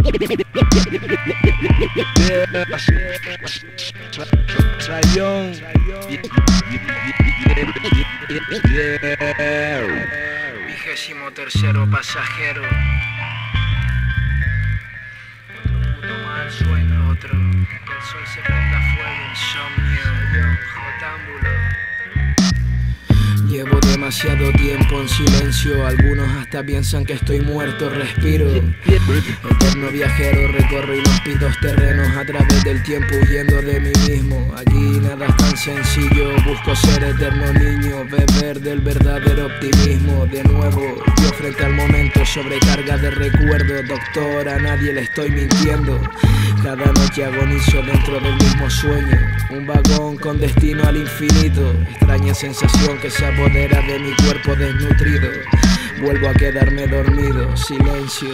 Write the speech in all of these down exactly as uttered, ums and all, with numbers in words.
Sayón. Vigésimo tercero pasajero. Otro puto mal sueño, otro. Que el sol se prenda fuego, insomnio, jotámbulo. Llevo demasiado tiempo en silencio, algunos hasta piensan que estoy muerto, respiro. Eterno viajero, recorro inhóspitos terrenos a través del tiempo huyendo de mí mismo. Aquí nada es tan sencillo, busco ser eterno niño, beber del verdadero optimismo. De nuevo, yo frente al momento, sobrecarga de recuerdos. Doctor, a nadie le estoy mintiendo. Cada noche agonizo dentro del mismo sueño, un vagón con destino al infinito. Extraña sensación que se apodera de mi cuerpo desnutrido. Vuelvo a quedarme dormido, silencio.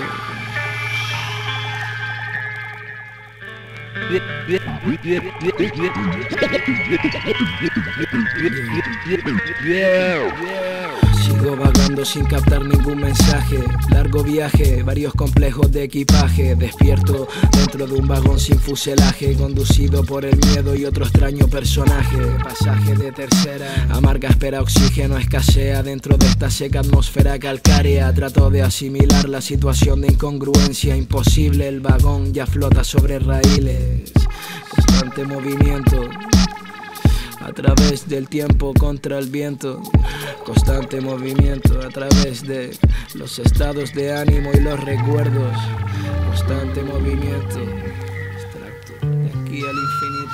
Sigo vagando sin captar ningún mensaje. Largo viaje, varios complejos de equipaje. Despierto dentro de un vagón sin fuselaje, conducido por el miedo y otro extraño personaje. Pasaje de tercera, amarga espera, oxígeno escasea dentro de esta seca atmósfera calcárea. Trato de asimilar la situación de incongruencia imposible. El vagón ya flota sobre raíles, constante movimiento a través del tiempo contra el viento. Constante movimiento a través de los estados de ánimo y los recuerdos. Constante movimiento, extracto de aquí al infinito.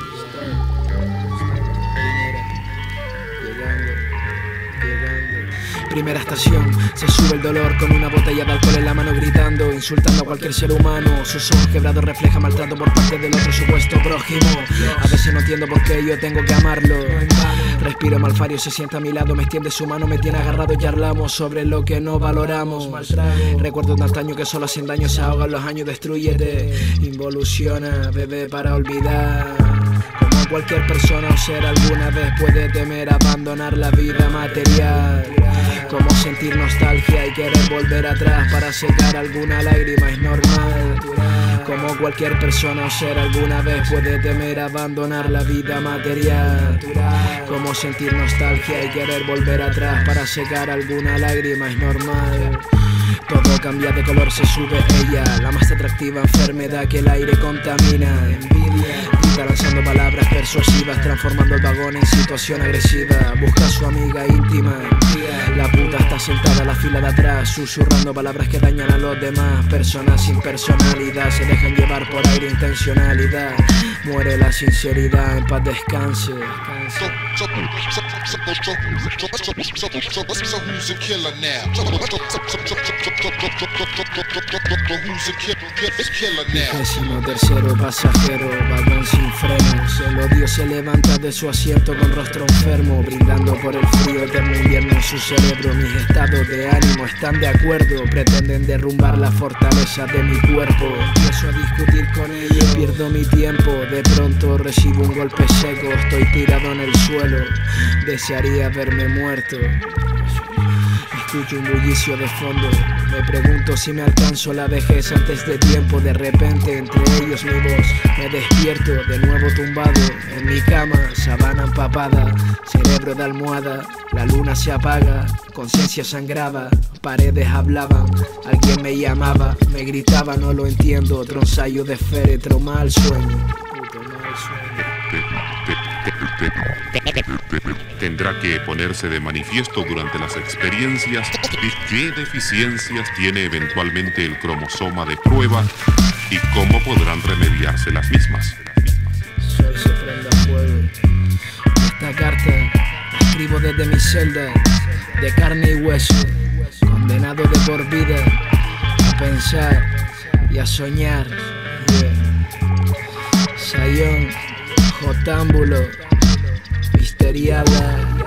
Primera, llegando, llegando. Primera estación, se sube el dolor con una botella de alcohol en la mano, gritando, insultando a cualquier ser humano. Sus ojos quebrados reflejan maltrato por parte del otro supuesto prójimo. A veces no entiendo por qué yo tengo que amarlo. Respiro malfario, se sienta a mi lado, me extiende su mano, me tiene agarrado y charlamos sobre lo que no valoramos. Recuerdos de antaño que solo hacen daño, se ahogan los años, destrúyete. Involuciona, bebé, para olvidar. Como cualquier persona o ser alguna vez puede temer abandonar la vida material. Como sentir nostalgia y querer volver atrás para secar alguna lágrima es normal. Como cualquier persona o ser alguna vez puede temer abandonar la vida material. Como sentir nostalgia y querer volver atrás para secar alguna lágrima es normal. Todo cambia de color, se sube ella, la más atractiva enfermedad que el aire contamina. Envidia, grita lanzando palabras persuasivas, transformando el vagón en situación agresiva. Busca a su amiga íntima, la puta está sentada a la fila de atrás, susurrando palabras que dañan a los demás. Personas sin personalidad se dejan llevar por aire intencionalidad. Muere la sinceridad, en paz descanse. So, so, so, so, so, so, so, so, so who's a killer now? So, so, so, so, so, who's a killer now? Vigésimo tercero pasajero, vagón sin frenos. El odio se levanta de su asiento con rostro enfermo, brindando por el frío eterno invierno en su cerebro. Mis estados de ánimo están de acuerdo, pretenden derrumbar la fortaleza de mi cuerpo. Empiezo a discutir con ellos, pierdo mi tiempo. De pronto recibo un golpe seco, estoy tirado en el suelo. Desearía verme muerto. Escucho un bullicio de fondo, me pregunto si me alcanzo la vejez antes de tiempo. De repente entre ellos mi voz, me despierto de nuevo tumbado en mi cama, sabana empapada, cerebro de almohada. La luna se apaga, conciencia sangraba, paredes hablaban, alguien me llamaba, me gritaba, no lo entiendo. Otro ensayo de féretro, mal sueño, puto mal sueño. Tendrá que ponerse de manifiesto durante las experiencias qué deficiencias tiene eventualmente el cromosoma de prueba y cómo podrán remediarse las mismas. Sol se prenda fuego. Esta carta la escribo desde mi celda, de carne y hueso, condenado de por vida a pensar y a soñar. Yeah. Sayón, jotámbulo, misteriada.